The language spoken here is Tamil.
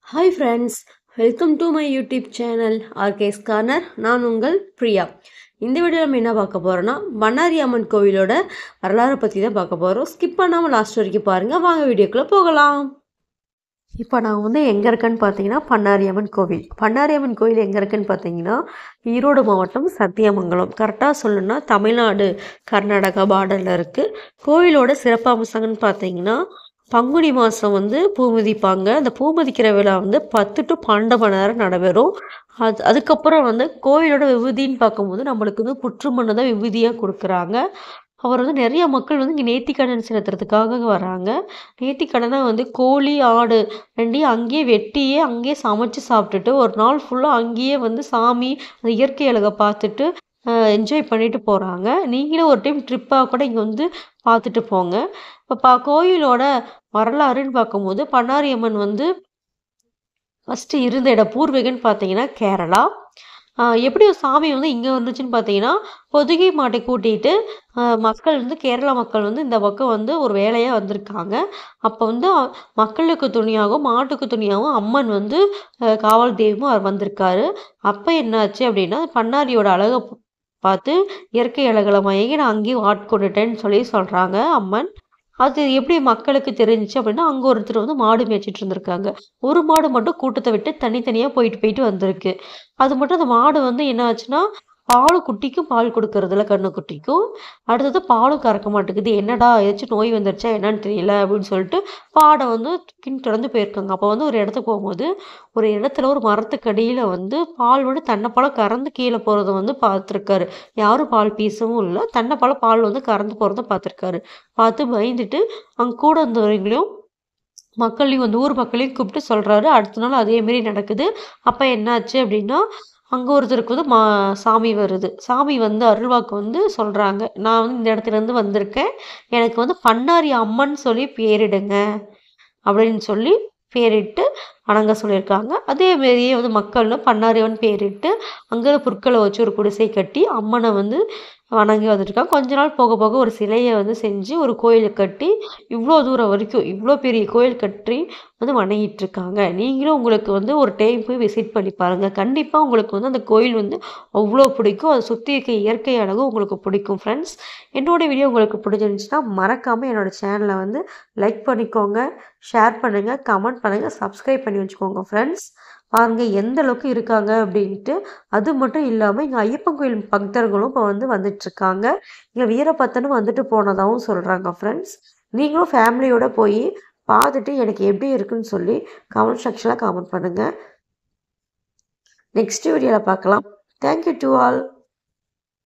Hi friends, welcome to my YouTube channel RK's corner. நான் உங்கள் பிரியா. இந்த வீடியோவில் நம்ம என்ன பார்க்க போகிறோன்னா, பண்ணாரி அம்மன் கோவிலோட வரலாறை பற்றி தான் பார்க்க போகிறோம். ஸ்கிப் பண்ணாமல் லாஸ்ட் வரைக்கும் பாருங்கள். வாங்க வீடியோக்குள்ளே போகலாம். இப்போ நான் எங்கே இருக்கேன்னு பார்த்தீங்கன்னா பண்ணாரி அம்மன் கோவில். பண்ணாரி அம்மன் கோவில் எங்கே இருக்குன்னு பார்த்தீங்கன்னா ஈரோடு மாவட்டம் சத்தியமங்கலம். கரெக்டாக சொல்லணும்னா தமிழ்நாடு கர்நாடகா பார்டரில் இருக்குது. கோவிலோட சிறப்பம்சங்கன்னு பார்த்தீங்கன்னா பங்குனி மாதம் பூ மிதிப்பாங்க. அந்த பூ மிதிக்கிற விழா 10 to 12 மணி நேரம் நடைபெறும். அதுக்கப்புறம் கோவிலோட விபூதின்னு பார்க்கும்போது நம்மளுக்கு புற்று மண்ணு தான் விபூதியாக கொடுக்குறாங்க. அவர் நிறைய மக்கள் இங்கே நேர்த்திக்கடன் செலுத்துறதுக்காக வராங்க. நேர்த்திக்கடனை கோழி ஆடு ரெண்டையும் அங்கேயே வெட்டியே அங்கேயே சமைச்சு சாப்பிட்டுட்டு ஒரு நாள் ஃபுல்லாக அங்கேயே சாமி அந்த இயற்கை அழகை பார்த்துட்டு என்ஜாய் பண்ணிட்டு போகிறாங்க. நீங்களும் ஒரு டைம் ட்ரிப்பாக கூட இங்கே பார்த்துட்டு போங்க. இப்போ கோயிலோட வரலாறுன்னு பார்க்கும்போது பண்ணாரி அம்மன் ஃபஸ்ட்டு இருந்த இடம் பூர்வீகன்னு பார்த்தீங்கன்னா கேரளா. எப்படி சாமி இங்கே வந்துச்சுன்னு பார்த்தீங்கன்னா பொதுகை மாட்டை கூட்டிகிட்டு மக்கள் கேரளா மக்கள் இந்த பக்கம் ஒரு வேலையாக வந்திருக்காங்க. அப்போ மக்களுக்கு துணியாகவும் மாட்டுக்கு துணியாகவும் அம்மன் காவல் தெய்வமும் அவர் வந்திருக்காரு. அப்போ என்னாச்சு அப்படின்னா பண்ணாரியோட அழகை பார்த்து இயற்கை அழகில் மயங்கி நான் அங்கேயும் ஆட்கொண்டுட்டேன்னு சொல்கிறாங்க அம்மன். அது எப்படி மக்களுக்கு தெரிஞ்சிச்சு அப்படின்னா அங்கே ஒருத்தர் மாடு மேய்ச்சிட்டு இருந்திருக்காங்க. ஒரு மாடு மட்டும் கூட்டத்தை விட்டு தனித்தனியாக போயிட்டு வந்திருக்கு. அது மட்டும் அந்த மாடு என்ன ஆச்சுன்னா குட்டிக்கும் பால் கொடுக்கறதுல கண்ணுக்குட்டிக்கும். அடுத்தது பாலும் கறக்க மாட்டேங்குது. என்னடா ஏதாச்சும் நோய் வந்துருச்சா என்னன்னு தெரியல அப்படின்னு சொல்லிட்டு பாடை பின்தொடர்ந்து போயிருக்காங்க. அப்போ ஒரு இடத்துக்கு போகும்போது ஒரு இடத்துல ஒரு மரத்துக்கடியில் பால் தன்னைப்பால கறந்து கீழே போகிறத பார்த்துருக்காரு. யாரும் பால் பீசவும் இல்லை. தன்னைப்பால பால் கறந்து போகிறத பார்த்துருக்காரு. பார்த்து பயந்துட்டு அங்கே கூட இருந்தவங்களையும் மக்களையும் ஊர் மக்களையும் கூப்பிட்டு சொல்கிறாரு. அடுத்த நாள் அதேமாரி நடக்குது. அப்போ என்னாச்சு அப்படின்னா அங்கே ஒருத்தருக்கு சாமி வருது. சாமி அருள்வாக்கு சொல்கிறாங்க, நான் இந்த இடத்துலேருந்து வந்திருக்கேன், எனக்கு பண்ணாரி அம்மன் சொல்லி பேரிடுங்க அப்படின்னு சொல்லி பேரிட்டு வணங்க சொல்லியிருக்காங்க. அதேமாரியே மக்கள் பண்ணாரியவன் பேரிட்டு அங்கே புற்களை வச்சு ஒரு குடிசை கட்டி அம்மனை வணங்கி வந்துட்டுருக்காங்க. கொஞ்ச நாள் போக போக ஒரு சிலையை செஞ்சு ஒரு கோயிலை கட்டி இவ்வளோ தூரம் வரைக்கும் இவ்வளோ பெரிய கோயில் கட்டி வணங்கிட்டு இருக்காங்க. நீங்களும் உங்களுக்கு ஒரு டைம் போய் விசிட் பண்ணி பாருங்கள். கண்டிப்பாக உங்களுக்கு அந்த கோயில் அவ்வளோ பிடிக்கும். அதை சுற்றி இருக்க இயற்கை அழகும் உங்களுக்கு பிடிக்கும். ஃப்ரெண்ட்ஸ், என்னோடய வீடியோ உங்களுக்கு பிடிச்சிருந்துச்சுன்னா மறக்காமல் என்னோடய சேனலை லைக் பண்ணிக்கோங்க, ஷேர் பண்ணுங்கள், கமெண்ட் பண்ணுங்கள், சப்ஸ்கிரைப் பண்ணி வச்சுக்கோங்க. ஃப்ரெண்ட்ஸ், பாருங்கள் எந்த அளவுக்கு இருக்காங்க அப்படின்ட்டு. அது மட்டும் இல்லாமல் இங்கே ஐயப்பன் கோயில் பக்தர்களும் இப்போ வந்துட்டுருக்காங்க. இங்கே வீரபத்தனும் வந்துட்டு போனதாகவும் சொல்கிறாங்க. ஃப்ரெண்ட்ஸ், நீங்களும் ஃபேமிலியோடு போய் பார்த்துட்டு எனக்கு எப்படி இருக்குன்னு சொல்லி கமெண்ட் செக்ஷனில் கமெண்ட் பண்ணுங்கள். நெக்ஸ்ட் வீடியோவில் பார்க்கலாம். Thank you to all.